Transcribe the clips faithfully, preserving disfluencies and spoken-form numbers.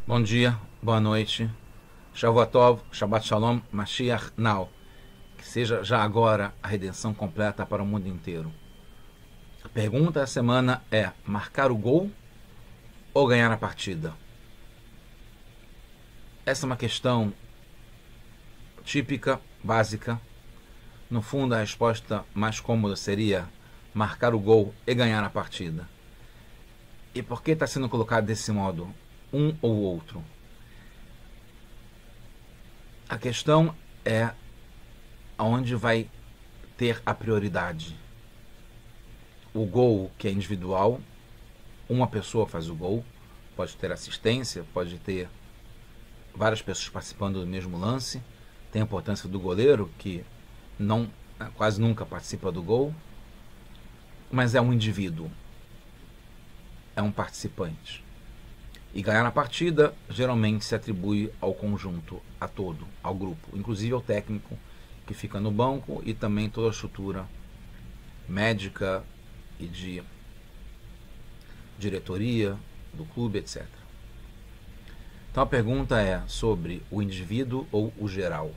Bom dia, boa noite. Shavua Tov, Shabbat Shalom, Mashiach Now. Que seja já agora a redenção completa para o mundo inteiro. A pergunta da semana é: marcar o gol ou ganhar a partida? Essa é uma questão típica, básica. No fundo, a resposta mais cômoda seria marcar o gol e ganhar a partida. E por que está sendo colocado desse modo? Um ou outro. A questão é aonde vai ter a prioridade. O gol, que é individual, uma pessoa faz o gol, pode ter assistência, pode ter várias pessoas participando do mesmo lance. Tem a importância do goleiro, que não, quase nunca participa do gol, mas é um indivíduo, é um participante. E ganhar a partida geralmente se atribui ao conjunto, a todo, ao grupo, inclusive ao técnico que fica no banco e também toda a estrutura médica e de diretoria do clube, etcétera. Então a pergunta é sobre o indivíduo ou o geral.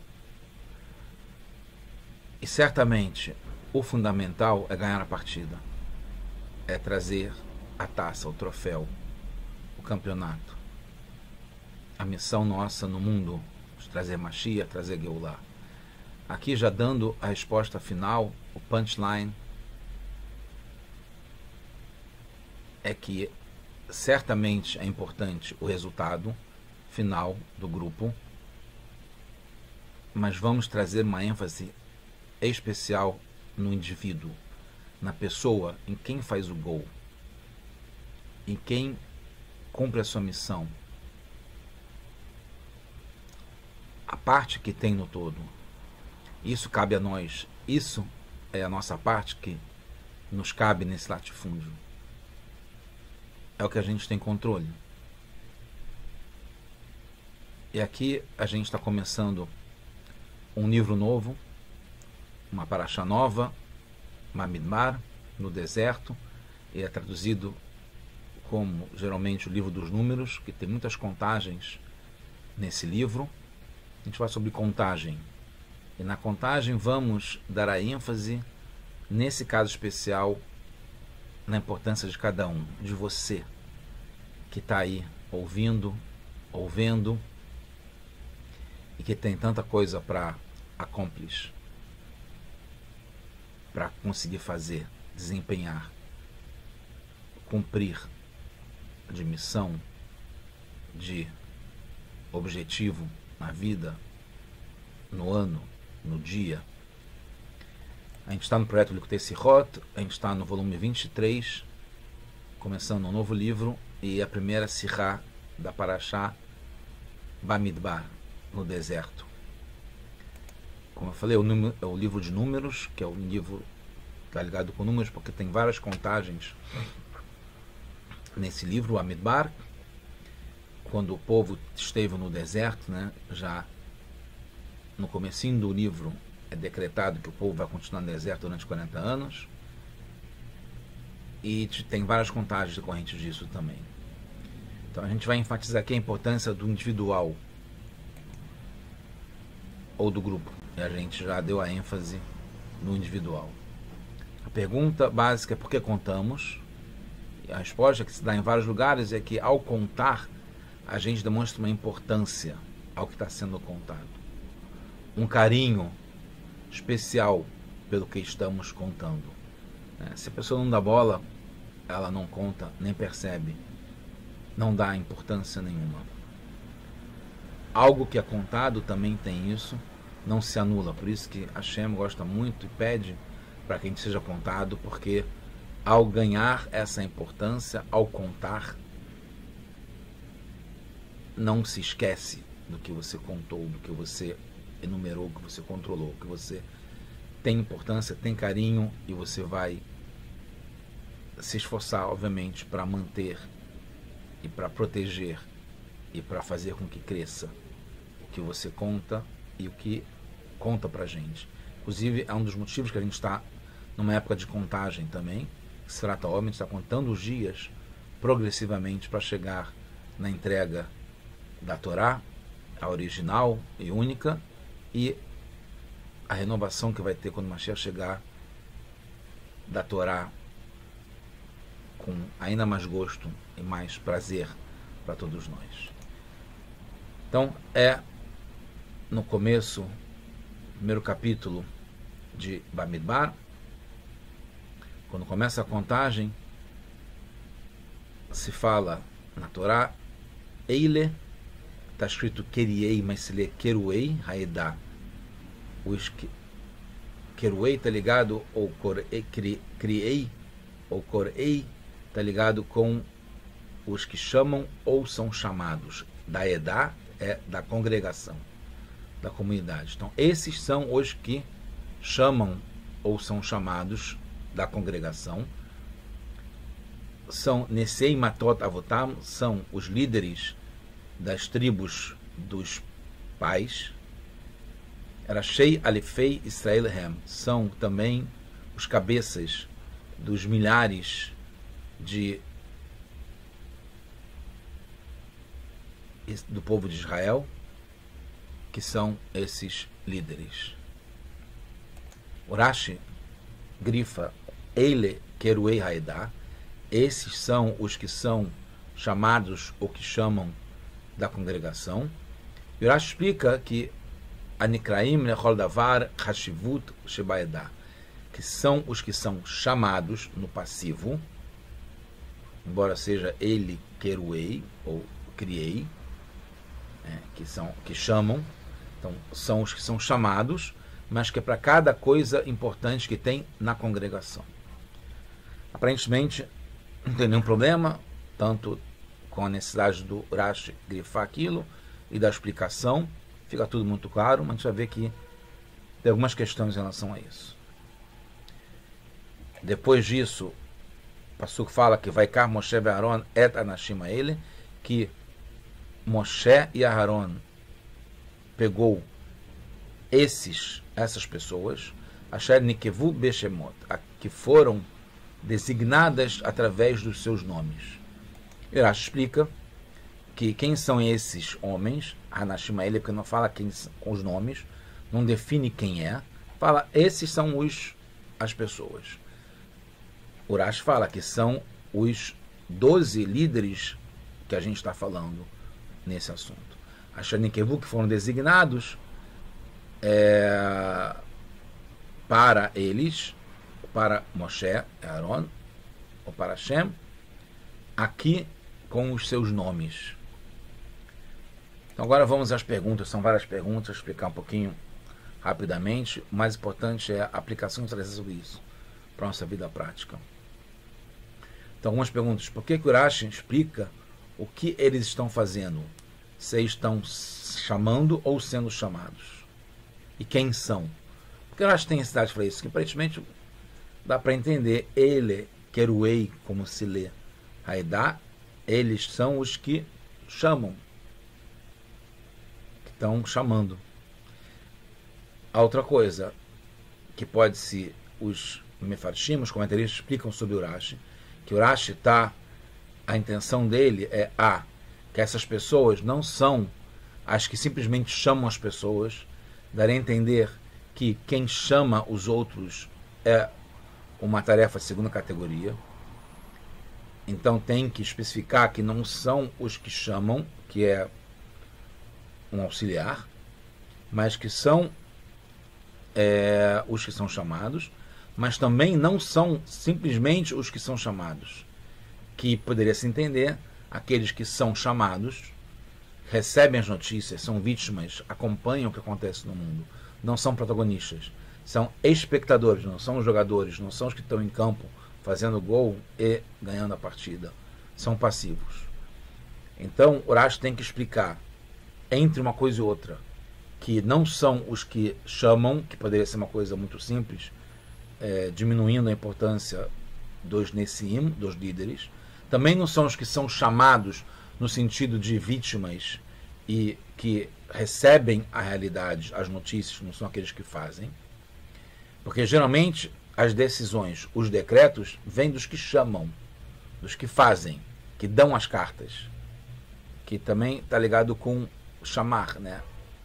E certamente o fundamental é ganhar a partida, é trazer a taça, o troféu, o campeonato. A missão nossa no mundo de trazer Mashiach, trazer Geulah. Aqui já dando a resposta final, o punchline é que certamente é importante o resultado final do grupo, mas vamos trazer uma ênfase especial no indivíduo, na pessoa, em quem faz o gol, em quem cumpre a sua missão, a parte que tem no todo. Isso cabe a nós, isso é a nossa parte que nos cabe nesse latifúndio. É o que a gente tem controle. E aqui a gente está começando um livro novo, uma paraxá nova, Bamidbar, no deserto, e é traduzido como geralmente o livro dos números, que tem muitas contagens nesse livro. A gente vai sobre contagem. E na contagem vamos dar a ênfase, nesse caso especial, na importância de cada um, de você, que está aí ouvindo, ouvendo, e que tem tanta coisa para accomplir, para conseguir fazer, desempenhar, cumprir de missão, de objetivo na vida, no ano, no dia. A gente está no projeto Likutei Sihot, a gente está no volume vinte e três, começando um novo livro, e a primeira Sihá da Paraxá Bamidbar, no deserto. Como eu falei, é o, número, é o livro de números, que é o livro que está ligado com números, porque tem várias contagens nesse livro, o Bamidbar, quando o povo esteve no deserto, né, já no comecinho do livro é decretado que o povo vai continuar no deserto durante quarenta anos, e tem várias contagens decorrentes disso também. Então a gente vai enfatizar aqui a importância do individual ou do grupo, e a gente já deu a ênfase no individual. A pergunta básica é por que contamos? A resposta que se dá em vários lugares é que, ao contar, a gente demonstra uma importância ao que está sendo contado, um carinho especial pelo que estamos contando. Se a pessoa não dá bola, ela não conta, nem percebe, não dá importância nenhuma. Algo que é contado também tem isso, não se anula. Por isso que Hashem gosta muito e pede para que a gente seja contado, porque ao ganhar essa importância, ao contar, não se esquece do que você contou, do que você enumerou, do que você controlou, que você tem importância, tem carinho, e você vai se esforçar, obviamente, para manter e para proteger e para fazer com que cresça o que você conta e o que conta para a gente. Inclusive, é um dos motivos que a gente está numa época de contagem também, que se trata, obviamente, está contando os dias progressivamente para chegar na entrega da Torá, a original e única, e a renovação que vai ter quando o Mashiach chegar da Torá com ainda mais gosto e mais prazer para todos nós. Então, é no começo, primeiro capítulo de Bamidbar, quando começa a contagem, se fala na Torá, Eile, está escrito Keriei, mas se lê Keruei, Haedá. O Keruei está ligado, ou Kriei, ou Korei, está ligado com os que chamam ou são chamados. Da Edá é da congregação, da comunidade. Então, esses são os que chamam ou são chamados da congregação. São Nesei Matot Avotam, são os líderes das tribos dos pais. Rashei Alefei Israel Hem, são também os cabeças dos milhares de do povo de Israel, que são esses líderes. Urashi grifa Eile Keruei Haedá, esses são os que são chamados ou que chamam da congregação. E Urashi explica que Anikraim Lechol Davar Hashivut Shebaedá, que são os que são chamados no passivo, embora seja ele Keruei ou Criei, é, que são que chamam, então são os que são chamados, mas que é para cada coisa importante que tem na congregação. Aparentemente não tem nenhum problema, tanto com a necessidade do Rashi grifar aquilo e da explicação, fica tudo muito claro, mas a gente vai ver que tem algumas questões em relação a isso. Depois disso, o Passuco fala que vai cá Moshe e Aaron et anashim ele, que Moshe e Aaron pegou esses, essas pessoas, Asher Nikevu Beshemot, que foram designadas através dos seus nomes. Urashi explica que quem são esses homens, Anashim ele, porque não fala quem são os nomes, não define quem é, fala esses são os as pessoas. Urashi fala que são os doze líderes que a gente está falando nesse assunto. Asher Nikevu, que foram designados é, para eles, para Moshe, Aaron, ou para Hashem, aqui com os seus nomes. Então agora vamos às perguntas, são várias perguntas, vou explicar um pouquinho rapidamente. O mais importante é a aplicação de trazer sobre isso para a nossa vida prática. Então algumas perguntas. Por que que Urashi explica o que eles estão fazendo? Se estão chamando ou sendo chamados? E quem são? Porque Urashi tem necessidade de falar isso, que aparentemente dá para entender. Ele, Keruei, como se lê, Haedá, eles são os que chamam, que estão chamando. A outra coisa que pode ser, os Mefarshim, os comentaristas explicam sobre Urashi, que Urashi está, a intenção dele é a que essas pessoas não são as que simplesmente chamam as pessoas, dar a entender que quem chama os outros é uma tarefa de segunda categoria. Então tem que especificar que não são os que chamam, que é um auxiliar, mas que são é, os que são chamados, mas também não são simplesmente os que são chamados, que poderia se entender aqueles que são chamados, recebem as notícias, são vítimas, acompanham o que acontece no mundo, não são protagonistas, são espectadores, não são os jogadores, não são os que estão em campo fazendo gol e ganhando a partida, são passivos. Então Urashi tem que explicar entre uma coisa e outra que não são os que chamam, que poderia ser uma coisa muito simples, é, diminuindo a importância dos Nessim, dos líderes. Também não são os que são chamados no sentido de vítimas e que recebem a realidade, as notícias, não são aqueles que fazem. Porque geralmente as decisões, os decretos, vêm dos que chamam, dos que fazem, que dão as cartas, que também está ligado com chamar, né?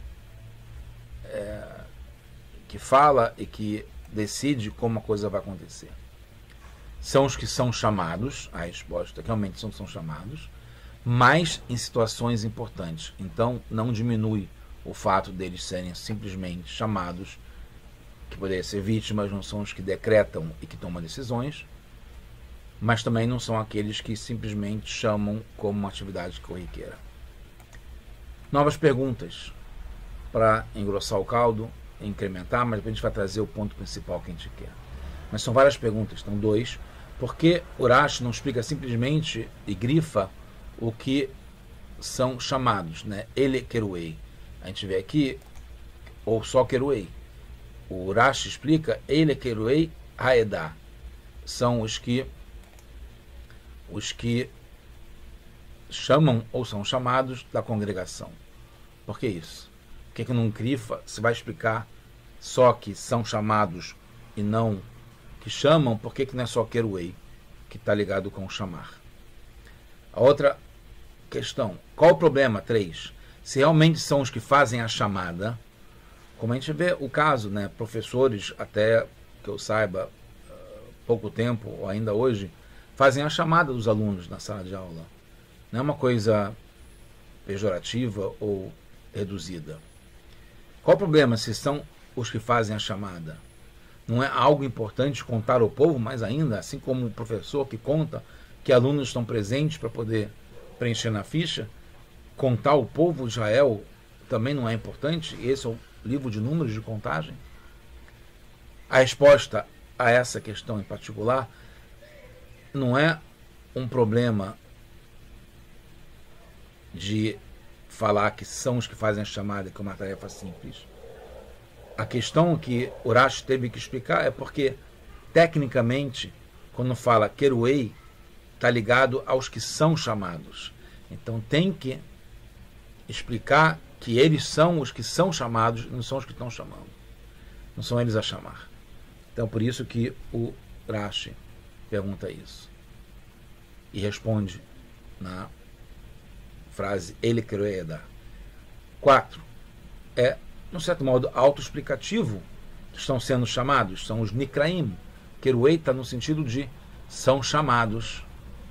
É, que fala e que decide como a coisa vai acontecer. São os que são chamados, a resposta que realmente são, são chamados, mas em situações importantes. Então não diminui o fato deles serem simplesmente chamados, que poderiam ser vítimas, não são os que decretam e que tomam decisões, mas também não são aqueles que simplesmente chamam como uma atividade corriqueira. Novas perguntas para engrossar o caldo, incrementar, mas depois a gente vai trazer o ponto principal que a gente quer. Mas são várias perguntas, estão dois. Por que Urashi não explica simplesmente e grifa o que são chamados, né? Ele Keruei. A gente vê aqui, ou só Keruei. O Urashi explica Ele Keruei Haedá. São os que os que chamam ou são chamados da congregação. Por que isso? Por que, que não grifa? Se vai explicar só que são chamados e não que chamam, por que, que não é só Keruei, que está ligado com chamar? A outra questão, qual o problema? Três. Se realmente são os que fazem a chamada, como a gente vê o caso, né, professores, até que eu saiba, pouco tempo, ou ainda hoje, fazem a chamada dos alunos na sala de aula. Não é uma coisa pejorativa ou reduzida. Qual o problema se são os que fazem a chamada? Não é algo importante contar ao povo, mais ainda, assim como o professor que conta que alunos estão presentes para poder preencher na ficha, contar ao povo de Israel também não é importante? Esse é o livro de números de contagem? A resposta a essa questão em particular não é um problema de falar que são os que fazem a chamada, que é uma tarefa simples. A questão que Urashi teve que explicar é porque, tecnicamente, quando fala Keruei, está ligado aos que são chamados. Então tem que explicar que eles são os que são chamados, não são os que estão chamando. Não são eles a chamar. Então por isso que o Urashi pergunta isso. E responde na frase Ele Kerueda. Quatro. É, de um certo modo, autoexplicativo que estão sendo chamados. São os Nikraim. Keruei está no sentido de são chamados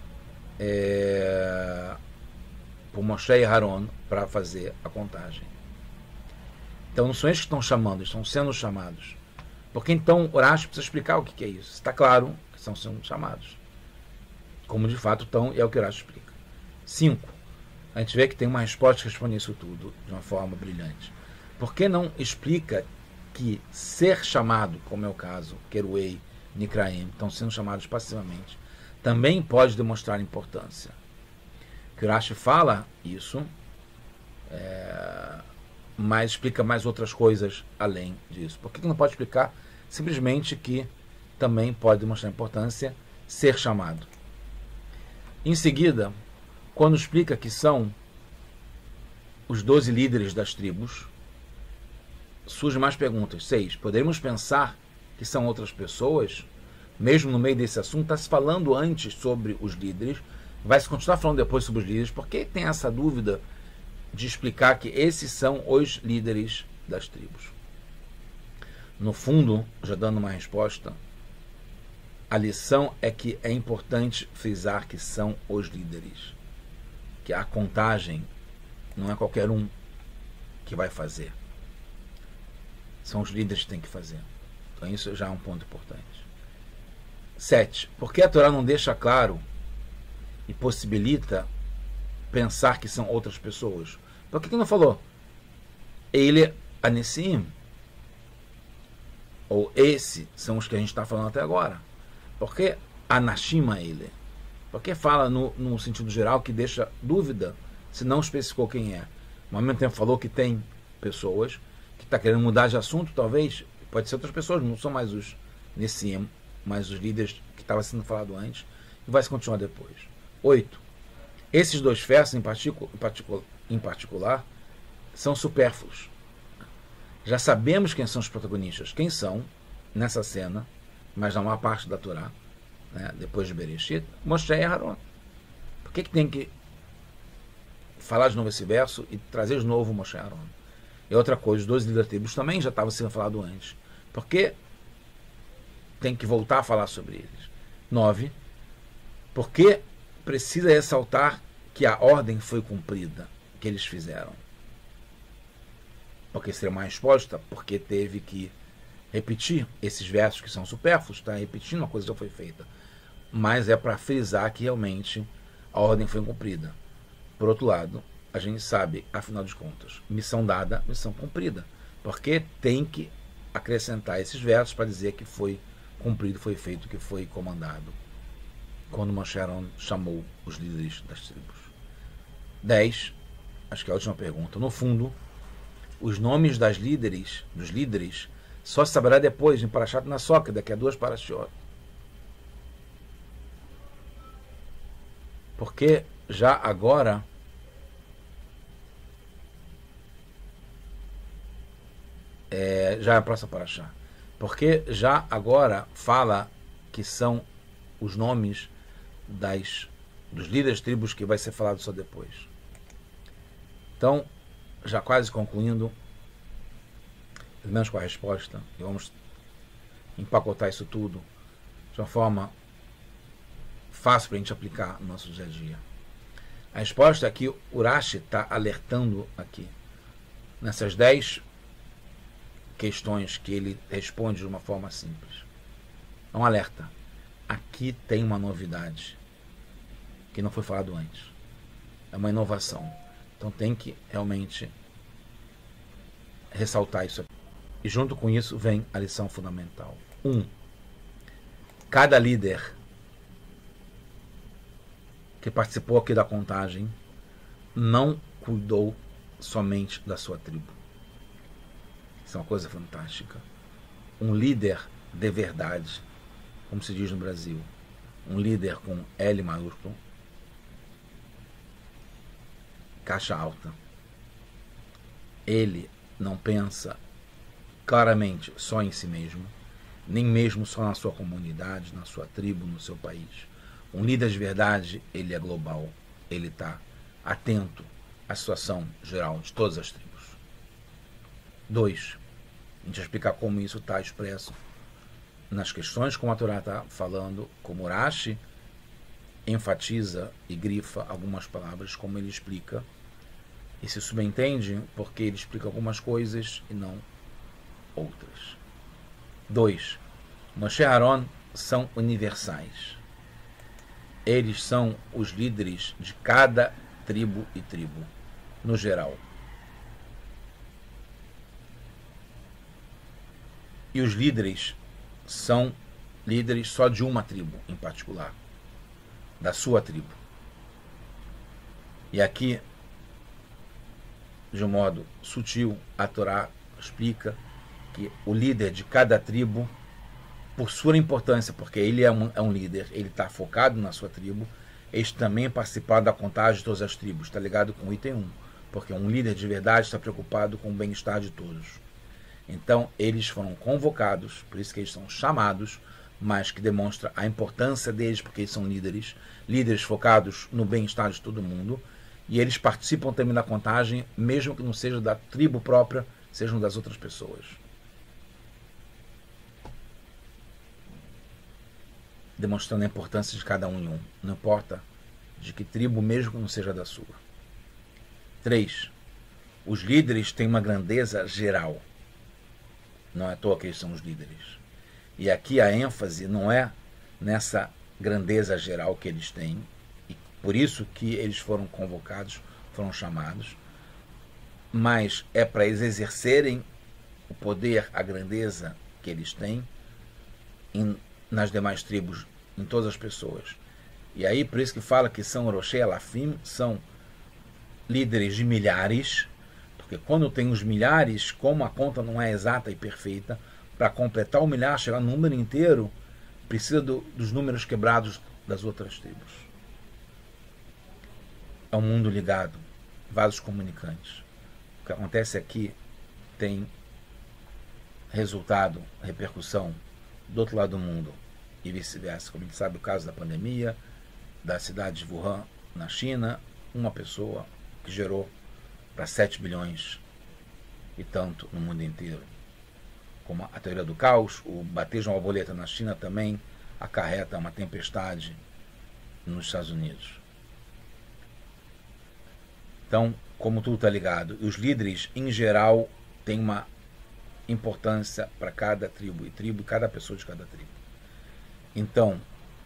é, por Moshe e Haron para fazer a contagem. Então não são eles que estão chamando, estão sendo chamados. Porque então Urashi precisa explicar o que é isso. Está claro que estão sendo chamados. Como de fato estão, e é o que Urashi explica. Cinco. A gente vê que tem uma resposta que responde isso tudo de uma forma brilhante. Por que não explica que ser chamado, como é o caso, Keruei, Nikraim, estão sendo chamados passivamente, também pode demonstrar importância? Que Urashi fala isso, é, mas explica mais outras coisas além disso. Por que não pode explicar simplesmente que também pode demonstrar importância ser chamado? Em seguida, quando explica que são os doze líderes das tribos, surgem mais perguntas. Seis. Poderíamos pensar que são outras pessoas? Mesmo no meio desse assunto, está se falando antes sobre os líderes, vai se continuar falando depois sobre os líderes. Por que tem essa dúvida de explicar que esses são os líderes das tribos? No fundo, já dando uma resposta, a lição é que é importante frisar que são os líderes. Que a contagem não é qualquer um que vai fazer. São os líderes que têm que fazer. Então isso já é um ponto importante. Sete. Por que a Torá não deixa claro e possibilita pensar que são outras pessoas? Por que que não falou ele Anessim? Ou esse são os que a gente está falando até agora? Por que Anashim ele? Por que fala no, no sentido geral que deixa dúvida se não especificou quem é? Ao mesmo tempo falou que tem pessoas que está querendo mudar de assunto, talvez, pode ser outras pessoas, não são mais os Nessim, mas os líderes que estava sendo falado antes, e vai se continuar depois. Oito. Esses dois versos, em, particu em, particu em particular, são supérfluos. Já sabemos quem são os protagonistas, quem são, nessa cena, mas na maior parte da Torá, né, depois de Bereshit, Moshe e Aharon. Por que, que tem que falar de novo esse verso e trazer de novo Moshe e Aaron. E outra coisa, os dois líderes tribos também já estavam sendo falado antes. Por que tem que voltar a falar sobre eles? Nove. Porque precisa ressaltar que a ordem foi cumprida, que eles fizeram. Porque seria uma resposta, porque teve que repetir esses versos que são supérfluos, está repetindo uma coisa que já foi feita. Mas é para frisar que realmente a ordem foi cumprida. Por outro lado, a gente sabe, afinal de contas, missão dada, missão cumprida. Porque tem que acrescentar esses versos para dizer que foi cumprido, foi feito, que foi comandado. Quando Moshe Aaron chamou os líderes das tribos. dez. Acho que é a última pergunta. No fundo, os nomes das líderes, dos líderes só se saberá depois em Parashat Nassok, daqui a duas Parashiot. Porque já agora é, já é a próxima Parashá. Porque já agora fala que são os nomes das, dos líderes tribos que vai ser falado só depois. Então, já quase concluindo, pelo menos com a resposta, e vamos empacotar isso tudo de uma forma fácil para a gente aplicar no nosso dia a dia. A resposta é que o Urashi está alertando aqui, nessas dez questões que ele responde de uma forma simples. É um alerta. Aqui tem uma novidade que não foi falado antes. É uma inovação. Então tem que realmente ressaltar isso aqui. E junto com isso vem a lição fundamental. Um, cada líder que participou aqui da contagem não cuidou somente da sua tribo. Isso é uma coisa fantástica. Um líder de verdade, como se diz no Brasil, um líder com L maiúsculo, caixa alta. Ele não pensa claramente só em si mesmo, nem mesmo só na sua comunidade, na sua tribo, no seu país. Um líder de verdade, ele é global. Ele está atento à situação geral de todas as tribos. Dois, a gente vai explicar como isso está expresso nas questões como a Torá está falando, como Urashi enfatiza e grifa algumas palavras, como ele explica. E se subentende porque ele explica algumas coisas e não outras. Dois, Moshe e Aaron são universais. Eles são os líderes de cada tribo e tribo, no geral. E os líderes são líderes só de uma tribo em particular, da sua tribo. E aqui, de um modo sutil, a Torá explica que o líder de cada tribo, por sua importância, porque ele é um, é um líder, ele está focado na sua tribo, eles também participaram da contagem de todas as tribos, está ligado com o item um, porque um líder de verdade está preocupado com o bem-estar de todos. Então, eles foram convocados, por isso que eles são chamados, mas que demonstra a importância deles, porque eles são líderes, líderes focados no bem-estar de todo mundo, e eles participam também da contagem, mesmo que não seja da tribo própria, sejam das outras pessoas. Demonstrando a importância de cada um em um, não importa de que tribo, mesmo que não seja da sua. Três, os líderes têm uma grandeza geral. Não é à toa que eles são os líderes. E aqui a ênfase não é nessa grandeza geral que eles têm, e por isso que eles foram convocados, foram chamados, mas é para eles exercerem o poder, a grandeza que eles têm em, nas demais tribos, em todas as pessoas. E aí, por isso que fala que são Roshei Alafim, são líderes de milhares, porque quando tem os milhares, como a conta não é exata e perfeita, para completar o milhar, chegar no número inteiro, precisa do, dos números quebrados das outras tribos. É um mundo ligado, vasos comunicantes. O que acontece aqui tem resultado, repercussão do outro lado do mundo e vice-versa. Como a gente sabe, o caso da pandemia, da cidade de Wuhan, na China, uma pessoa que gerou para sete bilhões e tanto no mundo inteiro. Como a teoria do caos, o bater de uma borboleta na China também acarreta uma tempestade nos Estados Unidos. Então, como tudo está ligado, os líderes, em geral, têm uma importância para cada tribo e tribo, cada pessoa de cada tribo. Então,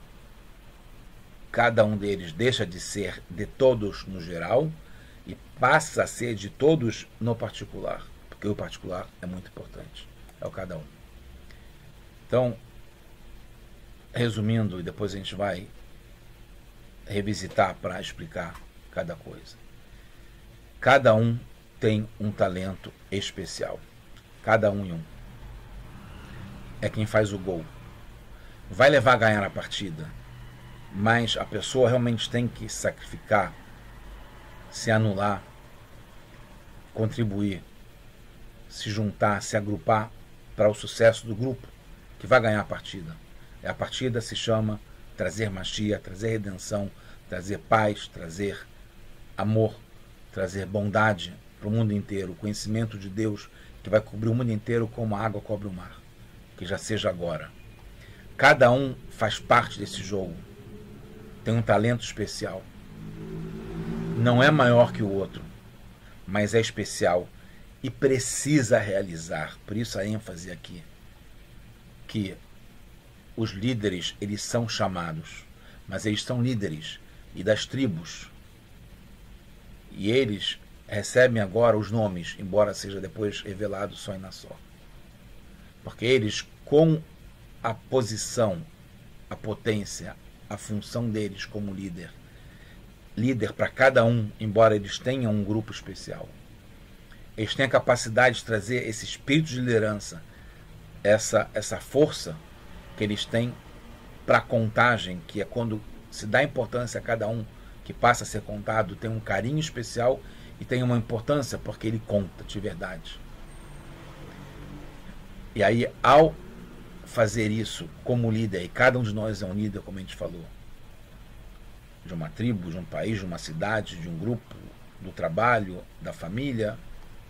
cada um deles deixa de ser de todos no geral e passa a ser de todos no particular, porque o particular é muito importante, é o cada um. Então, resumindo, e depois a gente vai revisitar para explicar cada coisa. Cada um tem um talento especial. Cada um em um. É quem faz o gol. Vai levar a ganhar a partida, mas a pessoa realmente tem que se sacrificar, se anular, contribuir, se juntar, se agrupar para o sucesso do grupo que vai ganhar a partida. A partida se chama trazer Mashiach, trazer redenção, trazer paz, trazer amor, trazer bondade para o mundo inteiro, o conhecimento de Deus que vai cobrir o mundo inteiro como a água cobre o mar. Que já seja agora. Cada um faz parte desse jogo. Tem um talento especial. Não é maior que o outro, mas é especial e precisa realizar. Por isso a ênfase aqui. Que os líderes, eles são chamados, mas eles são líderes e das tribos. E eles recebem agora os nomes, embora seja depois revelado só em Nassó. Porque eles, com a posição, a potência, a função deles como líder, líder para cada um, embora eles tenham um grupo especial, eles têm a capacidade de trazer esse espírito de liderança, essa, essa força que eles têm para a contagem, que é quando se dá importância a cada um que passa a ser contado, tem um carinho especial e tem uma importância porque ele conta de verdade. E aí, ao fazer isso como líder, e cada um de nós é um líder, como a gente falou, de uma tribo, de um país, de uma cidade, de um grupo, do trabalho, da família,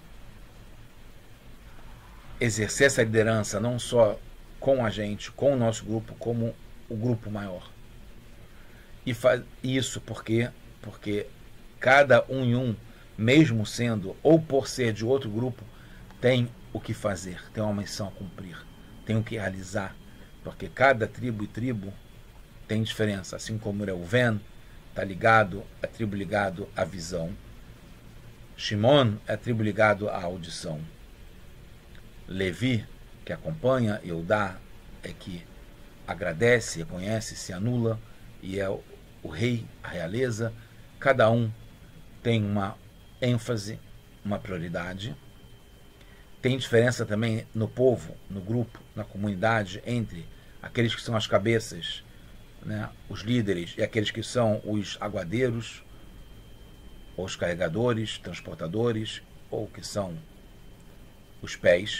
exercer essa liderança não só com a gente, com o nosso grupo, como o grupo maior. E faz isso porque, porque cada um em um, mesmo sendo ou por ser de outro grupo, tem o que fazer, tem uma missão a cumprir, tem o que realizar, porque cada tribo e tribo tem diferença, assim como Reuven está ligado, é tribo ligado à visão, Shimon é tribo ligado à audição, Levi, que acompanha, Eudá é que agradece, reconhece, se anula, e é o, o rei, a realeza. Cada um tem uma ênfase, uma prioridade. Tem diferença também no povo, no grupo, na comunidade, entre aqueles que são as cabeças, né, os líderes, e aqueles que são os aguadeiros, ou os carregadores, transportadores, ou que são os pés.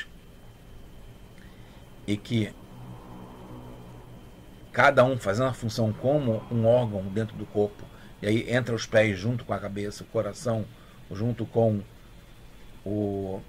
E que cada um fazendo a função como um órgão dentro do corpo, e aí entra os pés junto com a cabeça, o coração junto com o,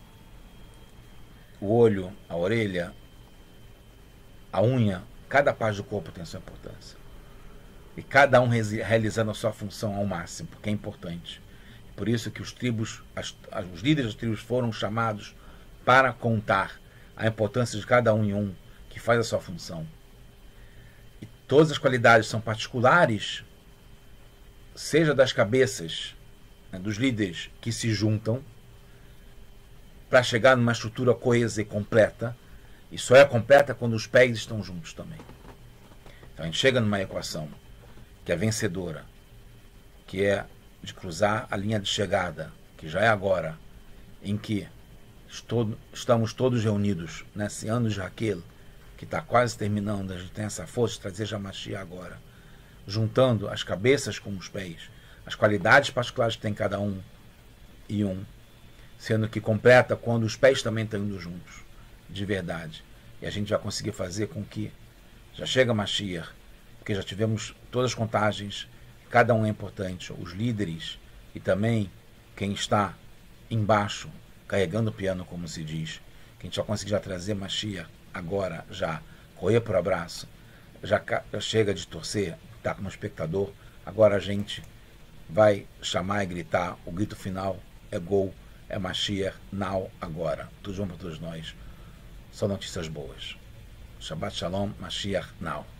o olho, a orelha, a unha, cada parte do corpo tem sua importância. E cada um realizando a sua função ao máximo, porque é importante. Por isso que os tribos, as, os líderes das tribos foram chamados para contar a importância de cada um em um que faz a sua função. E todas as qualidades são particulares, seja das cabeças, né, dos líderes que se juntam para chegar numa estrutura coesa e completa, e só é completa quando os pés estão juntos também. Então a gente chega numa equação que é vencedora, que é de cruzar a linha de chegada, que já é agora, em que estamos todos reunidos nesse ano de Raquel, que está quase terminando, a gente tem essa força de trazer Mashiach agora, juntando as cabeças com os pés, as qualidades particulares que tem cada um e um, sendo que completa quando os pés também estão indo juntos, de verdade. E a gente vai conseguir fazer com que já chega Mashiach, porque já tivemos todas as contagens, cada um é importante, os líderes e também quem está embaixo, carregando o piano, como se diz, que a gente vai conseguir já trazer Mashiach agora, já, correr para o abraço, já, já chega de torcer, tá como espectador, agora a gente vai chamar e gritar, o grito final é gol, é Mashiach, now, agora, tudo junto para todos nós. Só notícias boas. Shabbat Shalom, Mashiach, now.